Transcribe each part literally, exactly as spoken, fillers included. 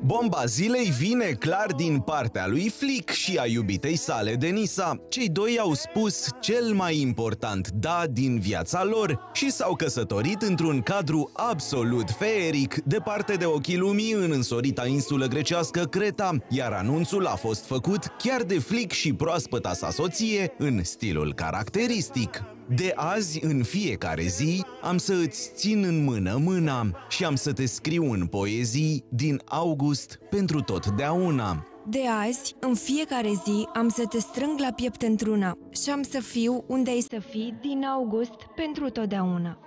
Bomba zilei vine clar din partea lui Flick și a iubitei sale, Denisa. Cei doi au spus cel mai important da din viața lor și s-au căsătorit într-un cadru absolut feeric, departe de ochii lumii, în însorita insulă grecească Creta, iar anunțul a fost făcut chiar de Flick și proaspăta sa soție în stilul caracteristic. De azi, în fiecare zi, am să îți țin în mână mâna și am să te scriu în poezii din august pentru totdeauna. De azi, în fiecare zi, am să te strâng la piept într-una și am să fiu unde ai să fii din august pentru totdeauna.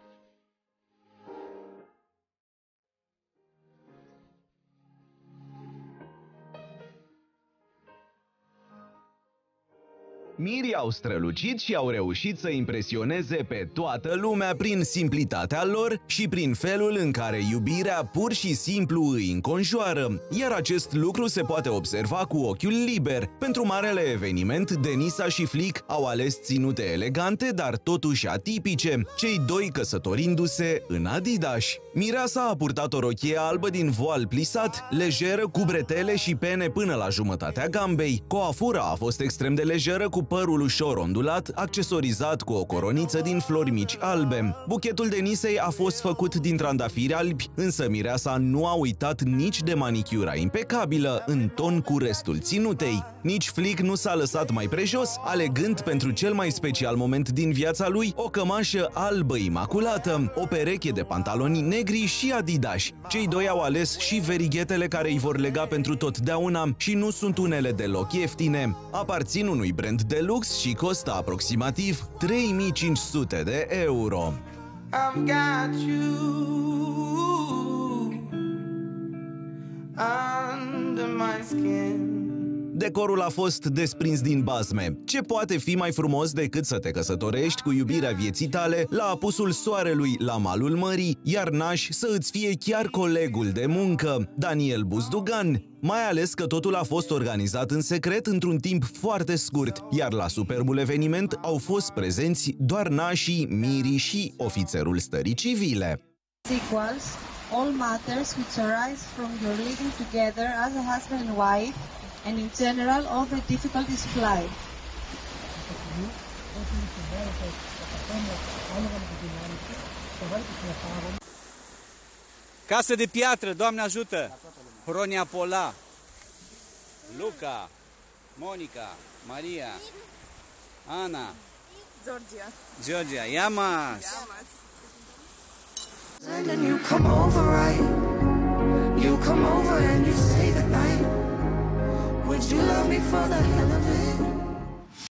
Mirii au strălucit și au reușit să impresioneze pe toată lumea prin simplitatea lor și prin felul în care iubirea pur și simplu îi înconjoară, iar acest lucru se poate observa cu ochiul liber. Pentru marele eveniment, Denisa și Flick au ales ținute elegante, dar totuși atipice, cei doi căsătorindu-se în Adidas. Mireasa a purtat o rochie albă din voal plisat, lejeră, cu bretele și pene până la jumătatea gambei. Coafura a fost extrem de lejeră, cu părul ușor ondulat, accesorizat cu o coroniță din flori mici albe. Buchetul Denisei a fost făcut din trandafiri albi, însă mireasa nu a uitat nici de manicura impecabilă, în ton cu restul ținutei. Nici Flick nu s-a lăsat mai prejos, alegând pentru cel mai special moment din viața lui o cămașă albă imaculată, o pereche de pantaloni negri și Adidas. Cei doi au ales și verighetele care îi vor lega pentru totdeauna și nu sunt unele deloc ieftine. Aparțin unui brand de lux și costă aproximativ trei mii cinci sute de euro. I've got you under my skin. Decorul a fost desprins din bazme. Ce poate fi mai frumos decât să te căsătorești cu iubirea vieții tale la apusul soarelui la malul mării, iar naș să îți fie chiar colegul de muncă, Daniel Buzdugan? Mai ales că totul a fost organizat în secret într-un timp foarte scurt, iar la superbul eveniment au fost prezenți doar nașii, mirii și ofițerul stării civile. Equals all matters which arise from your living together as a husband and wife, and in general all the difficulties of life. Casă de piatră, Doamne ajută! Hronia Pola, Luca, Monica, Maria, Ana, Georgia. Georgia, Yamas. And then you come over, right? You come over and you stay the night. Would you love me for the hell of it?